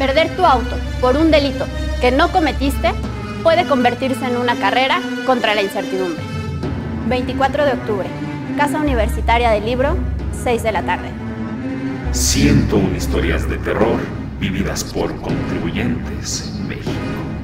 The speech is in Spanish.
Perder tu auto por un delito que no cometiste puede convertirse en una carrera contra la incertidumbre. 24 de octubre, Casa Universitaria del Libro, 6 de la tarde. 101 historias de terror vividas por contribuyentes en México.